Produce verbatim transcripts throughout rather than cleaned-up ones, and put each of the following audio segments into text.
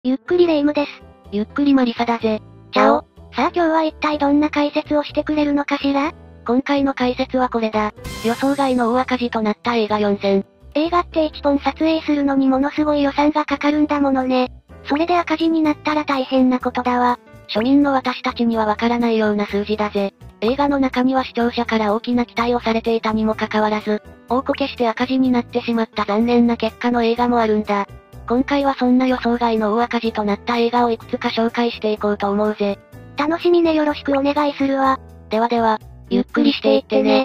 ゆっくりレ夢ムです。 ゆっくりマリサだぜ。 チャオ。さあ今日は一体どんな解説をしてくれるのかしら？ 今回の解説はこれだ。予想外の大赤字となった映画よんせん。 映画っていっぽん撮影するのにものすごい予算がかかるんだものね。それで赤字になったら大変なことだわ。 庶民の私たちにはわからないような数字だぜ。映画の中には視聴者から大きな期待をされていたにもかかわらず、大こけして赤字になってしまった残念な結果の映画もあるんだ。今回はそんな予想外の大赤字となった映画をいくつか紹介していこうと思うぜ。 楽しみね、よろしくお願いするわ。 ではでは、ゆっくりしていってね。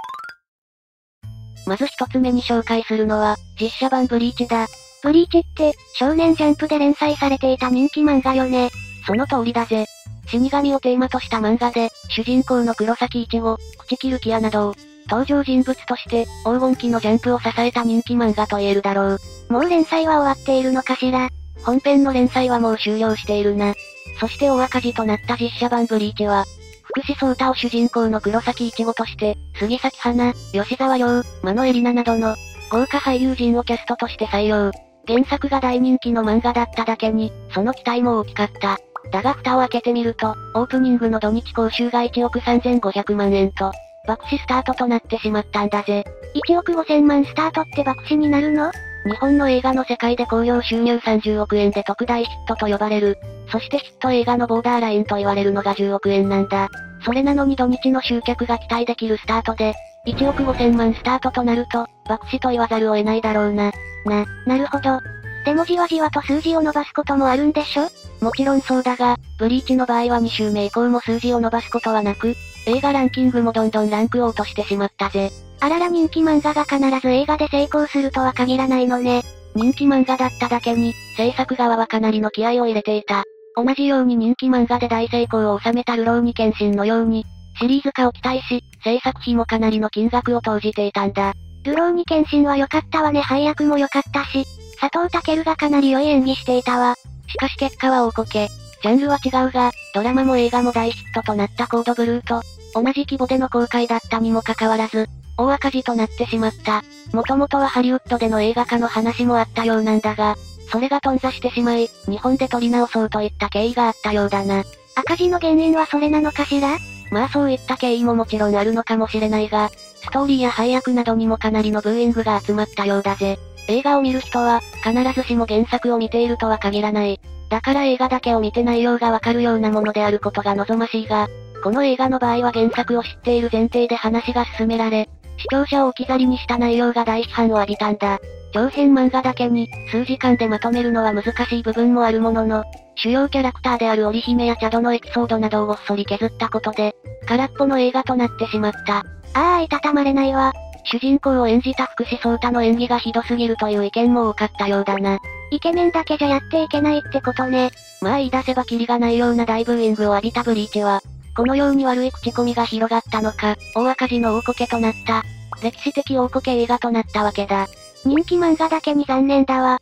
まず一つ目に紹介するのは、実写版ブリーチだ。 ブリーチって、少年ジャンプで連載されていた人気漫画よね。 その通りだぜ。死神をテーマとした漫画で、主人公の黒崎一護、朽木ルキアなどを、登場人物として、黄金期のジャンプを支えた人気漫画と言えるだろう。 もう連載は終わっているのかしら？ 本編の連載はもう終了しているな。そして大赤字となった実写版ブリーチは、福士蒼汰を主人公の黒崎一護として、杉咲花、吉沢亮、真野恵里奈などの、豪華俳優陣をキャストとして採用。原作が大人気の漫画だっただけに、その期待も大きかった。だが蓋を開けてみると、オープニングの土日興収がいちおくさんぜんごひゃくまんえんと、爆死スタートとなってしまったんだぜ。 いちおくごせんまんスタートって爆死になるの？ 日本の映画の世界で興行収入さんじゅうおくえんで特大ヒットと呼ばれる。そしてヒット映画のボーダーラインと言われるのがじゅうおくえんなんだ。それなのに土日の集客が期待できるスタートで、いちおくごせんまんスタートとなると、爆死と言わざるを得ないだろうな。 な、なるほど。でもじわじわと数字を伸ばすこともあるんでしょ？ もちろんそうだが、ブリーチの場合はに週目以降も数字を伸ばすことはなく、映画ランキングもどんどんランクを落としてしまったぜ。 あらら人気漫画が必ず映画で成功するとは限らないのね。 人気漫画だっただけに、制作側はかなりの気合を入れていた。同じように人気漫画で大成功を収めたるろうに剣心のように、シリーズ化を期待し、制作費もかなりの金額を投じていたんだ。 るろうに剣心は良かったわね、配役も良かったし、佐藤健がかなり良い演技していたわ。 しかし結果は大こけ。ジャンルは違うが、ドラマも映画も大ヒットとなったコードブルーと、同じ規模での公開だったにもかかわらず、大赤字となってしまった。もともとはハリウッドでの映画化の話もあったようなんだが、それが頓挫してしまい、日本で撮り直そうといった経緯があったようだな。 赤字の原因はそれなのかしら？ まあそういった経緯ももちろんあるのかもしれないが、ストーリーや配役などにもかなりのブーイングが集まったようだぜ。映画を見る人は、必ずしも原作を見ているとは限らない。だから映画だけを見て内容がわかるようなものであることが望ましいが、この映画の場合は原作を知っている前提で話が進められ、視聴者を置き去りにした内容が大批判を浴びたんだ。長編漫画だけに、数時間でまとめるのは難しい部分もあるものの、主要キャラクターである織姫やチャドのエピソードなどをごっそり削ったことで、空っぽの映画となってしまった。 ああ、いたたまれないわ。 主人公を演じた福士蒼汰の演技がひどすぎるという意見も多かったようだな。 イケメンだけじゃやっていけないってことね。 まあ言い出せばキリがないような大ブーイングを浴びたブリーチは、このように悪い口コミが広がったのか、大赤字の大こけとなった。歴史的大こけ映画となったわけだ。 人気漫画だけに残念だわ。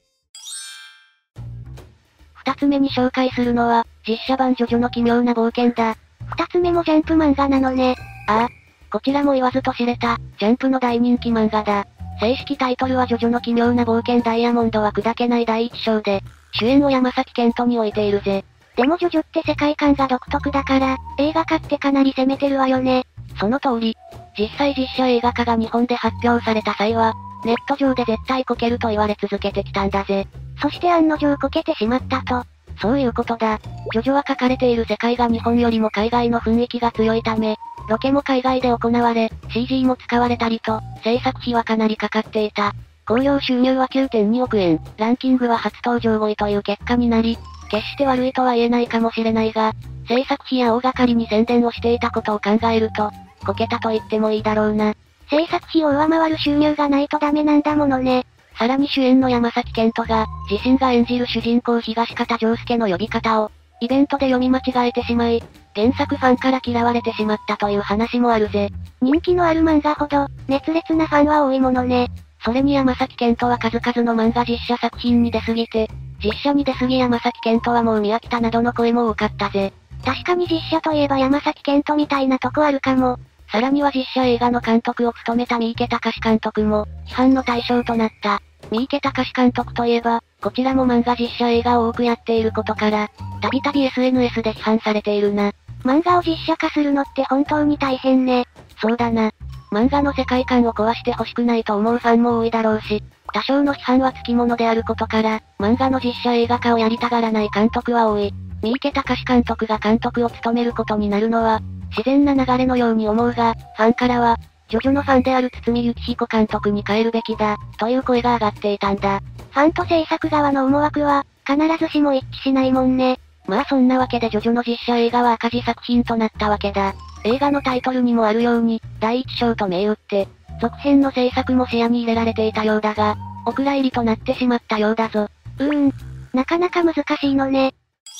二つ目に紹介するのは、実写版ジョジョの奇妙な冒険だ。 二つ目もジャンプ漫画なのね。 ああ。こちらも言わずと知れた、ジャンプの大人気漫画だ。正式タイトルはジョジョの奇妙な冒険ダイヤモンドは砕けない第一章で、主演を山崎賢人に置いているぜ。 でもジョジョって世界観が独特だから、映画化ってかなり攻めてるわよね。 その通り。実際実写映画化が日本で発表された際は、ネット上で絶対こけると言われ続けてきたんだぜ。 そして案の定こけてしまったと。 そういうことだ。ジョジョは書かれている世界が日本よりも海外の雰囲気が強いため、ロケも海外で行われ、シージー も使われたりと、制作費はかなりかかっていた。興行収入は きゅうてんにおくえん、ランキングは初登場ごいという結果になり、決して悪いとは言えないかもしれないが、制作費や大掛かりに宣伝をしていたことを考えると、こけたと言ってもいいだろうな。 制作費を上回る収入がないとダメなんだものね。 さらに主演の山崎賢人が、自身が演じる主人公東方丈介の呼び方を、イベントで読み間違えてしまい、原作ファンから嫌われてしまったという話もあるぜ。 人気のある漫画ほど、熱烈なファンは多いものね。 それに山崎賢人は数々の漫画実写作品に出すぎて、実写に出すぎ山崎賢人はもう見飽きたなどの声も多かったぜ。 確かに実写といえば山崎賢人みたいなとこあるかも。 さらには実写映画の監督を務めた三池崇史監督も、批判の対象となった。三池崇史監督といえば、 こちらも漫画実写映画を多くやっていることから、たびたび エスエヌエス で批判されているな。 漫画を実写化するのって本当に大変ね。 そうだな。漫画の世界観を壊してほしくないと思うファンも多いだろうし、多少の批判はつきものであることから、漫画の実写映画化をやりたがらない監督は多い。三池崇監督が監督を務めることになるのは、自然な流れのように思うが、ファンからは、ジョジョのファンである堤幸彦監督に変えるべきだ、という声が上がっていたんだ。 ファンと制作側の思惑は、必ずしも一致しないもんね。 まあそんなわけでジョジョの実写映画は赤字作品となったわけだ。映画のタイトルにもあるように、だいいち章と銘打って、続編の制作も視野に入れられていたようだが、お蔵入りとなってしまったようだぞ。 うーん。なかなか難しいのね。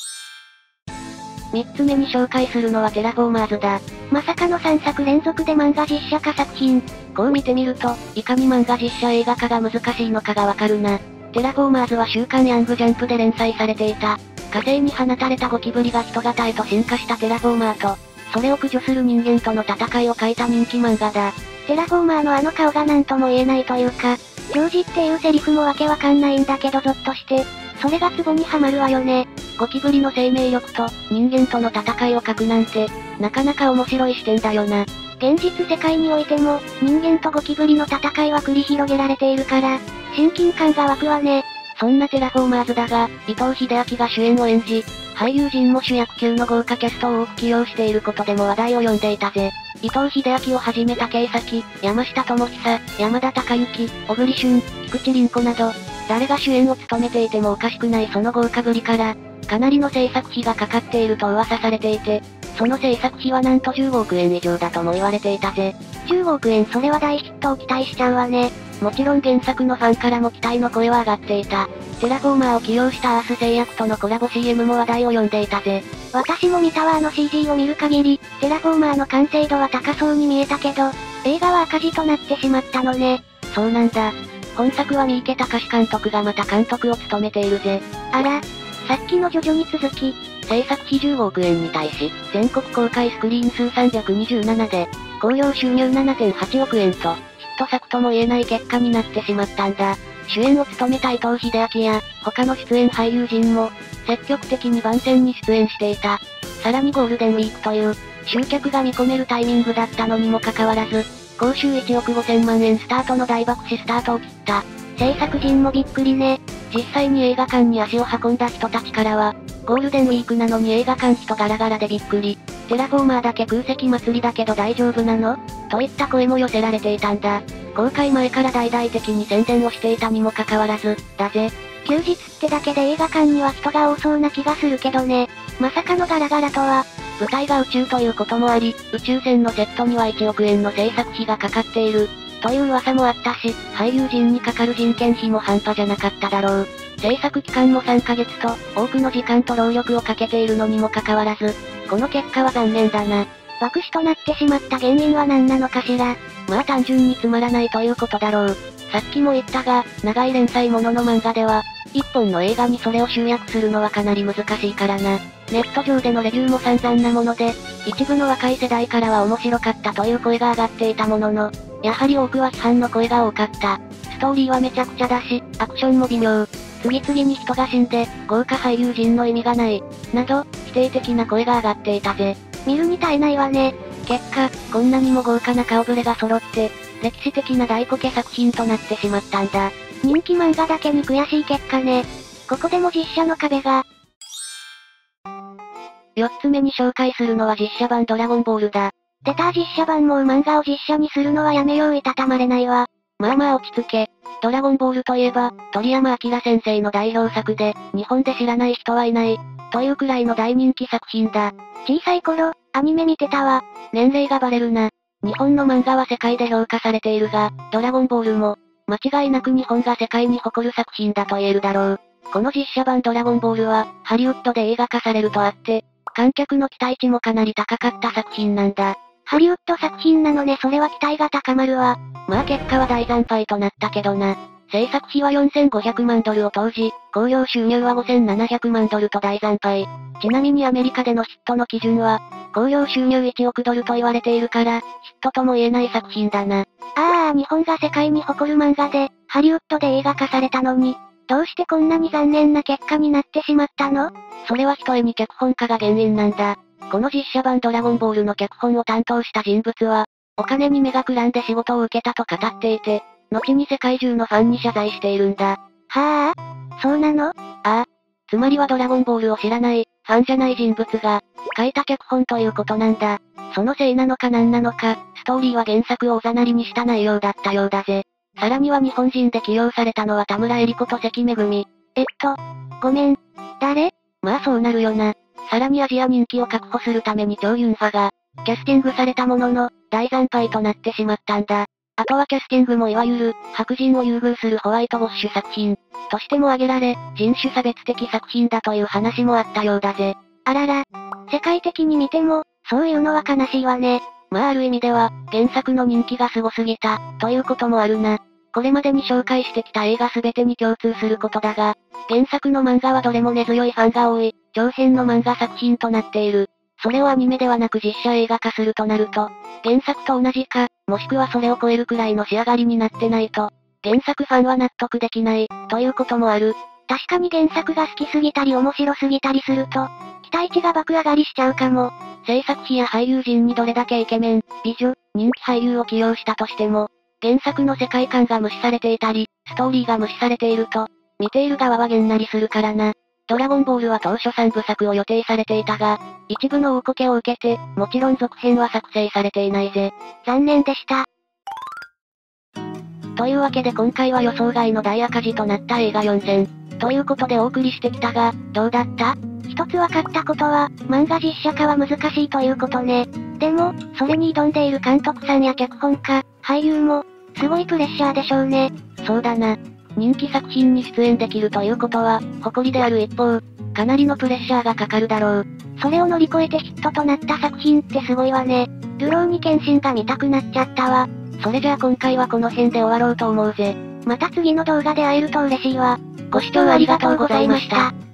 三つ目に紹介するのはテラフォーマーズだ。 まさかのさんさく連続で漫画実写化作品。 こう見てみると、いかに漫画実写映画化が難しいのかがわかるな。テラフォーマーズは週刊ヤングジャンプで連載されていた。火星に放たれたゴキブリが人型へと進化したテラフォーマーと、それを駆除する人間との戦いを描いた人気漫画だ。 テラフォーマーのあの顔がなんとも言えないというか、ジョージっていうセリフもわけわかんないんだけどゾッとして、それがツボにはまるわよね。 ゴキブリの生命力と人間との戦いを描くなんて、なかなか面白い視点だよな。 現実世界においても、人間とゴキブリの戦いは繰り広げられているから、親近感が湧くわね。 そんなテラフォーマーズだが、伊藤英明が主演を演じ、俳優陣も主役級の豪華キャストを多く起用していることでも話題を呼んでいたぜ。伊藤英明をはじめ武井咲、山下智久、山田孝之、小栗旬、菊池凛子など、誰が主演を務めていてもおかしくないその豪華ぶりから、かなりの制作費がかかっていると噂されていて、その制作費はなんとじゅうごおくえん以上だとも言われていたぜ。 じゅうごおくえんそれは大ヒットを期待しちゃうわね。 もちろん原作のファンからも期待の声は上がっていた。テラフォーマーを起用したアース製薬とのコラボ シーエム も話題を呼んでいたぜ。 私も見たわあの シージー を見る限り、テラフォーマーの完成度は高そうに見えたけど、映画は赤字となってしまったのね。 そうなんだ。本作は三池崇監督がまた監督を務めているぜ。 あら、さっきのジョジョに続き、 制作費じゅうごおくえんに対し、全国公開スクリーン数さんびゃくにじゅうななで、興行収入 ななてんはちおくえんと、ヒット作とも言えない結果になってしまったんだ。主演を務めた伊藤英明や、他の出演俳優陣も、積極的に番宣に出演していた。さらにゴールデンウィークという、集客が見込めるタイミングだったのにもかかわらず、興収いちおくごせんまんえんスタートの大爆死スタートを切った。 制作陣もびっくりね。 実際に映画館に足を運んだ人たちからは、ゴールデンウィークなのに映画館人ガラガラでびっくり。テラフォーマーだけ空席祭りだけど大丈夫なのといった声も寄せられていたんだ。公開前から大々的に宣伝をしていたにもかかわらず、だぜ。 休日ってだけで映画館には人が多そうな気がするけどね。まさかのガラガラとは。 舞台が宇宙ということもあり、宇宙船のセットにはいちおくえんの制作費がかかっている。という噂もあったし、俳優陣にかかる人件費も半端じゃなかっただろう。制作期間もさんかげつと、多くの時間と労力をかけているのにもかかわらず、この結果は残念だな。 爆死となってしまった原因は何なのかしら。 まあ単純につまらないということだろう。さっきも言ったが、長い連載ものの漫画では、一本の映画にそれを集約するのはかなり難しいからな。ネット上でのレビューも散々なもので、一部の若い世代からは面白かったという声が上がっていたものの、やはり多くは批判の声が多かった。ストーリーはめちゃくちゃだし、アクションも微妙。次々に人が死んで、豪華俳優陣の意味がない。など、否定的な声が上がっていたぜ。 見るに耐えないわね。 結果、こんなにも豪華な顔ぶれが揃って、歴史的な大こけ作品となってしまったんだ。 人気漫画だけに悔しい結果ね。ここでも実写の壁が。 四つ目に紹介するのは実写版ドラゴンボールだ。 出た実写版もう漫画を実写にするのはやめよういたたまれないわ。 まあまあ落ち着け。ドラゴンボールといえば、鳥山明先生の代表作で、日本で知らない人はいない、というくらいの大人気作品だ。 小さい頃、アニメ見てたわ。 年齢がバレるな。日本の漫画は世界で評価されているが、ドラゴンボールも、間違いなく日本が世界に誇る作品だと言えるだろう。この実写版ドラゴンボールは、ハリウッドで映画化されるとあって、観客の期待値もかなり高かった作品なんだ。 ハリウッド作品なのねそれは期待が高まるわ。 まあ結果は大惨敗となったけどな。制作費はよんせんごひゃくまんドルを投じ、興行収入はごせんななひゃくまんドルと大惨敗。ちなみにアメリカでのヒットの基準は、興行収入いちおくドルと言われているから、ヒットとも言えない作品だな。 ああ、日本が世界に誇る漫画で、ハリウッドで映画化されたのに、 どうしてこんなに残念な結果になってしまったの？ それはひとえに脚本家が原因なんだ。この実写版ドラゴンボールの脚本を担当した人物は、お金に目がくらんで仕事を受けたと語っていて、後に世界中のファンに謝罪しているんだ。 はあ？そうなの？ああ。つまりはドラゴンボールを知らない、ファンじゃない人物が、書いた脚本ということなんだ。そのせいなのか何なのか、ストーリーは原作をおざなりにした内容だったようだぜ。さらには日本人で起用されたのは田村恵里子と関めぐみ。 えっと、ごめん。誰？ まあそうなるよな。さらにアジア人気を確保するためにチョウ・ユンファが、キャスティングされたものの、大惨敗となってしまったんだ。あとはキャスティングもいわゆる、白人を優遇するホワイトウォッシュ作品、としても挙げられ、人種差別的作品だという話もあったようだぜ。 あらら。世界的に見ても、そういうのは悲しいわね。 まあある意味では、原作の人気がすごすぎた、ということもあるな。これまでに紹介してきた映画すべてに共通することだが、原作の漫画はどれも根強いファンが多い、長編の漫画作品となっている。それをアニメではなく実写映画化するとなると、原作と同じか、もしくはそれを超えるくらいの仕上がりになってないと、原作ファンは納得できない、ということもある。 確かに原作が好きすぎたり面白すぎたりすると、期待値が爆上がりしちゃうかも。 制作費や俳優陣にどれだけイケメン、美女、人気俳優を起用したとしても、原作の世界観が無視されていたり、ストーリーが無視されていると、見ている側はげんなりするからな。ドラゴンボールは当初さんぶさくを予定されていたが、一部の大こけを受けて、もちろん続編は作成されていないぜ。 残念でした。 というわけで今回は予想外の大赤字となった映画よんせん。ということでお送りしてきたが、どうだった？ 一つ分かったことは、漫画実写化は難しいということね。でも、それに挑んでいる監督さんや脚本家、俳優も、すごいプレッシャーでしょうね。 そうだな。人気作品に出演できるということは、誇りである一方、かなりのプレッシャーがかかるだろう。 それを乗り越えてヒットとなった作品ってすごいわね。ルローニケンシンが見たくなっちゃったわ。 それじゃあ今回はこの辺で終わろうと思うぜ。 また次の動画で会えると嬉しいわ。 ご視聴ありがとうございました。